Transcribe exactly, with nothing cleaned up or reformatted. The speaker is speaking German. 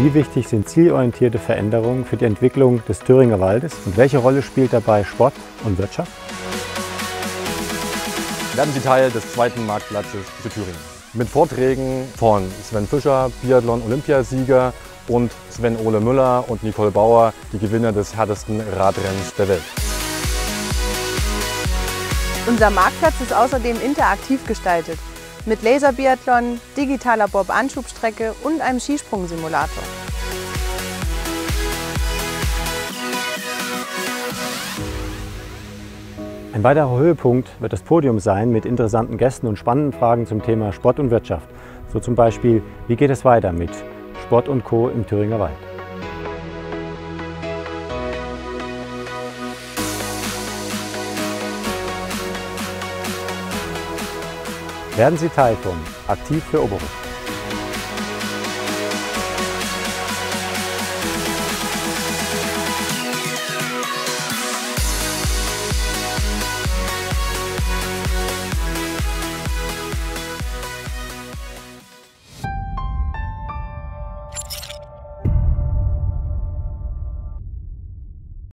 Wie wichtig sind zielorientierte Veränderungen für die Entwicklung des Thüringer Waldes und welche Rolle spielt dabei Sport und Wirtschaft? Werden Sie Teil des zweiten Marktplatzes für Thüringen. Mit Vorträgen von Sven Fischer, Biathlon-Olympiasieger, und Sven-Ole Müller und Nicole Bauer, die Gewinner des härtesten Radrennens der Welt. Unser Marktplatz ist außerdem interaktiv gestaltet, mit Laserbiathlon, digitaler Bob-Anschubstrecke und einem Skisprungsimulator. Ein weiterer Höhepunkt wird das Podium sein mit interessanten Gästen und spannenden Fragen zum Thema Sport und Wirtschaft. So zum Beispiel, wie geht es weiter mit Sport und Co. im Thüringer Wald? Werden Sie Teil von Aktiv für Oberhof.